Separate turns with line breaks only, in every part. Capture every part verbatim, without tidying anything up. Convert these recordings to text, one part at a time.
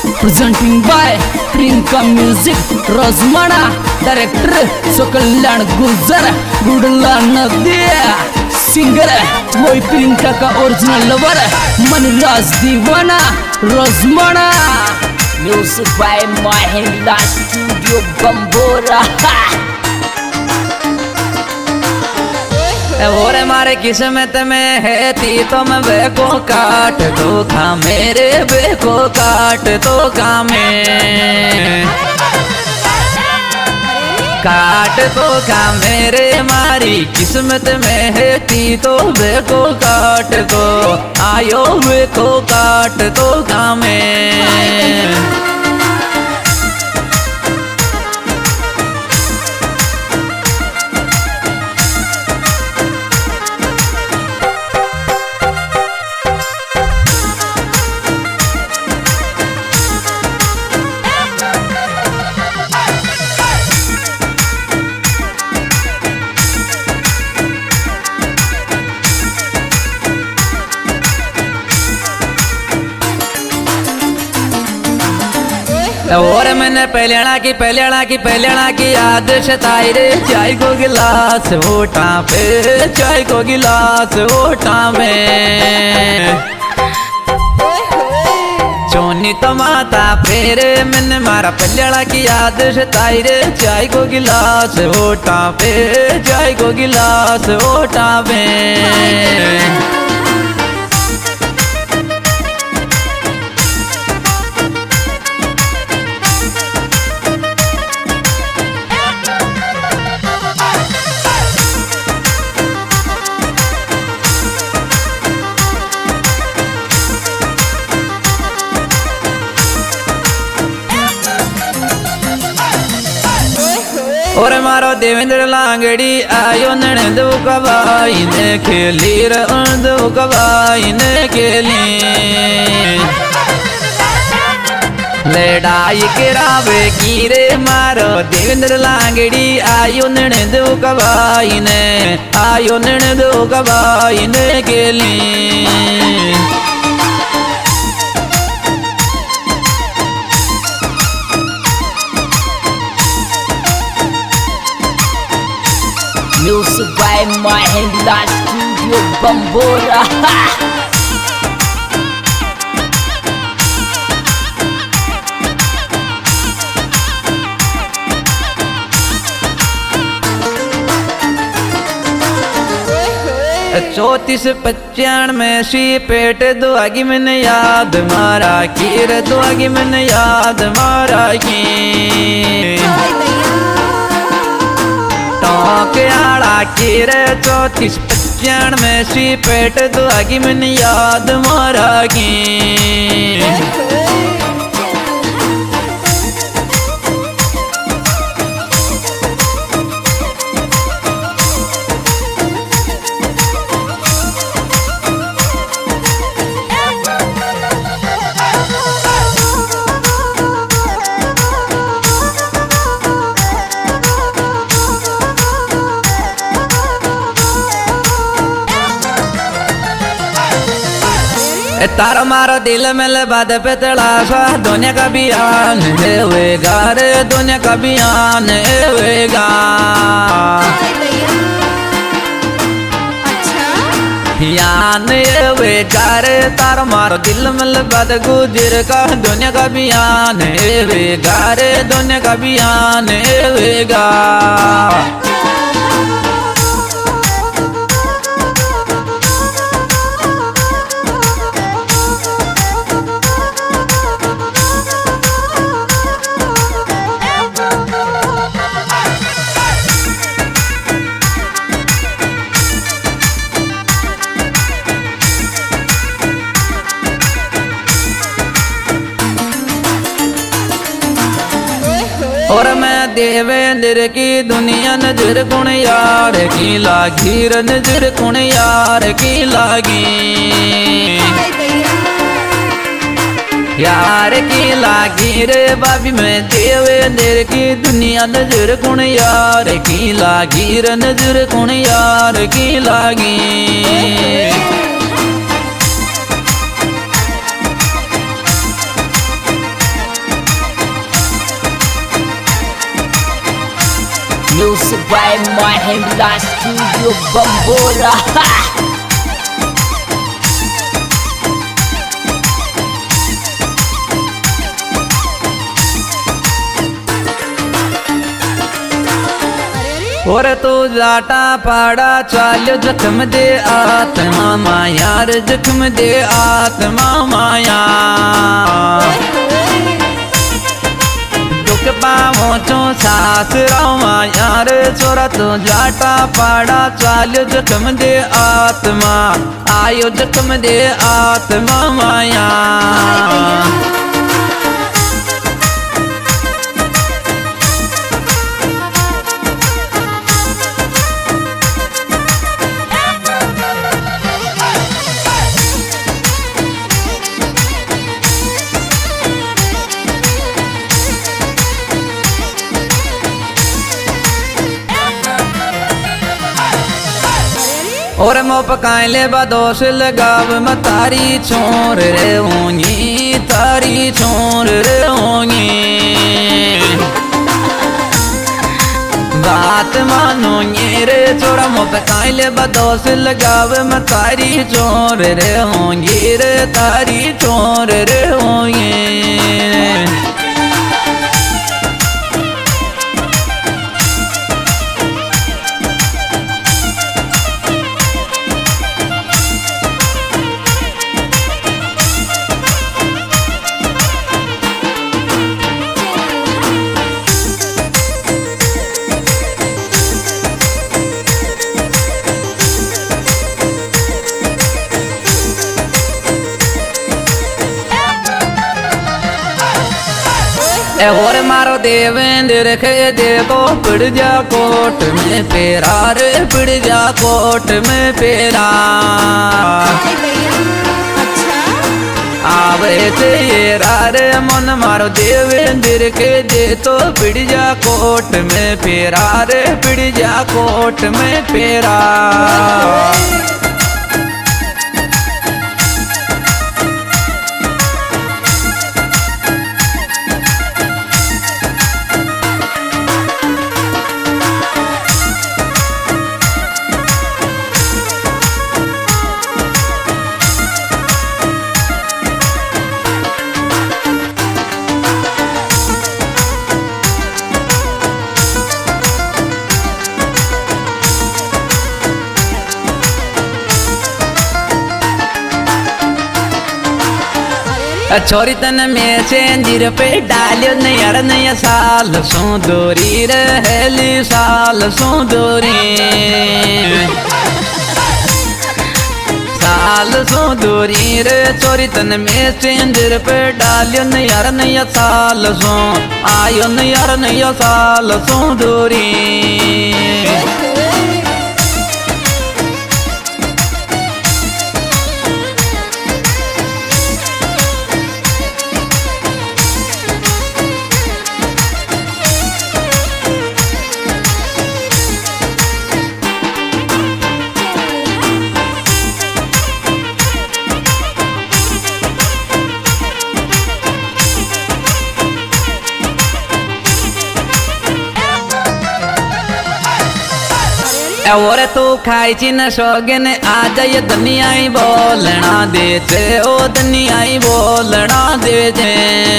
presenting by Prinka Music, Rosmana, director Sokalyan Gulzar, Gudla Nadia, singer Boy Prinka का original lover, Maniraj Divana, Rosmana, music by Mahindra Studio Bambora. और हमारे किस्मत में है ती तो मैं बेको काट दो खा मेरे बेको काट दो खा में काट दो खा मेरे हमारी किस्मत में है ती तो बेको काट दो आयो बेको काट दो खा में और मैंने पहलेना की पहलेना की पहलेना की याद शताई रे चाय को गिलास ओटा पे चाय को गिलास ओटा में चोनी तो माता फेरे मैंने मारा पहलेना की याद शताई रे चाय को गिलास ओटा पे चाय को गिलास ओटा में और मारो देवेंद्र लांगड़ी आयो नणंदो कवाई ने खेली रंदो कवाई ने खेली लड़ाई करावे की रे मारो देवेंद्र लांगड़ी आयो नणंदो कवाई ने आयो नणंदो कवाई ने खेली music by Mahindra Studio Bambora. चौतीस पचान में शी पेट दुआगी मैंने याद मारा की रे दुआगी मैंने याद मारा की के आड़ा की रे चौतीस पचान में सी पेट दुआगी मैंने याद मारागी तारा मारा दिल में लबाद पे तलाशा दुनिया का बयान होएगा रे दुनिया का बयान होएगा यान होएगा रे तारा मारा दिल में लबाद गुजर का दुनिया का बयान होएगा रे दुनिया का बयान होएगा और मैं देवेंद्र की दुनिया नजर कुण यार की लागी र नजर कुण यार की लागी यार की लागी रे बाबी मैं देवेंद्र की दुनिया नजर कुण यार की लागी र नजर कुण यार की लागी
Music by Mahindra Studio Bambora.
और तू जाटा पाड़ा चाल जख्म दे आत्मा मायार जख्म दे आत्मा माया दुख पावो चो सास रामा यार छोरा तू जाटा पाड़ा चाल जख्म दे आत्मा आयो जख्म दे आत्मा माया और मो पकाइले बदोश लगाव मैं तारी छोर रे होंगी तारी छोर रे होंगी बात मानोगे रे छोरा मो पकाइले बदोश लगाव मैं तारी छोर रे होंगी रे तारी छोर रे होंगी और मारो देवेंद्र के देखो पड़ जा कोट में पेरा रे पड़ जा कोट में पेरा आवे से ये रे मन मारो देवेंद्र के दे तो पड़ जा कोट में पेरा रे पड़ जा कोट में पेरा छोरी तन में सेंजीर पे डालियो नया नया साल सुंदरी रहली साल सुंदरी साल सुंदरी रे छोरी तन में सेंजीर पे डालियो नया नया साल सो आयो नया नया साल सुंदरी और तू खाई चिन शोगन आ जाए दुनिया ही बोलना दे थे ओ दुनिया ही बोलना दे थे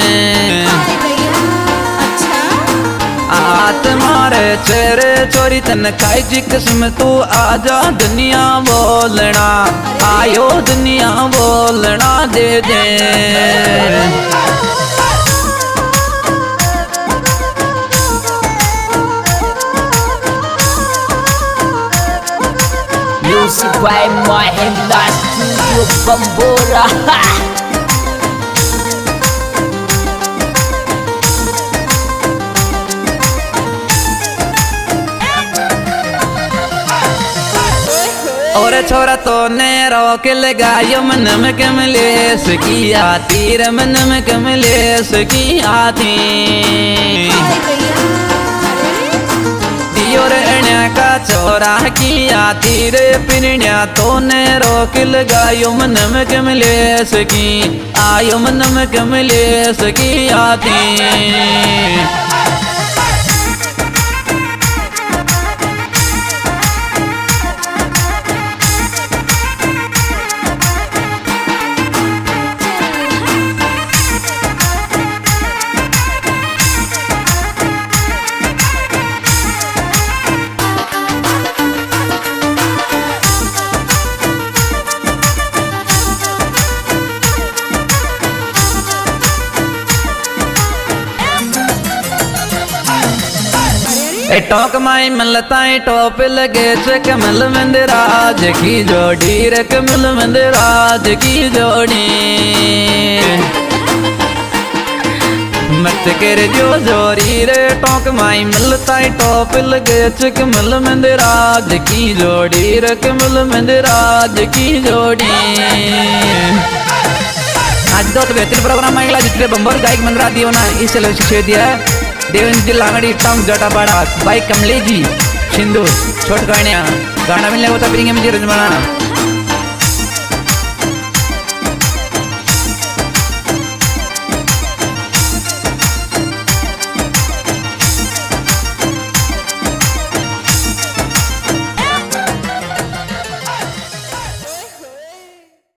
आत्मारे चेहरे चोरी तन खाई जी किस्म तू आजा दुनिया बोलना आयो दुनिया बोलना दे दे
Music by Mahindra Studio Bambora. और छोरा तो ने रोक लगायो मन में कमले सकी आती रे मन में कमले सकी आती और का छोरा की आती रे पिन्या तो ने रोक लगायो मन में कमले सकी आयो मन में कमले सकी आती
ए टोक माई मिलता टॉप लगे च कमल मंदिराज की जोड़ी रे कमल मंदिराज की जोड़ी मत कर जो जोरी रे टोक माई मिलता टॉप लगे च कमल मंदिराज की जोड़ी रे कमल मंदिराज की जोड़ी। आज दो तो बेहतरीन प्रोग्राम आएगा जितने बम्बर गायक मंदरा दियो ना इस चलो शिक्षे दिया देवेंद्र लांगड़ी टंग जटापाड़ा बाई कमले जी सिंधु छोट गाणिया गाना मिलने को तो प्रिंगे में जी रजमाना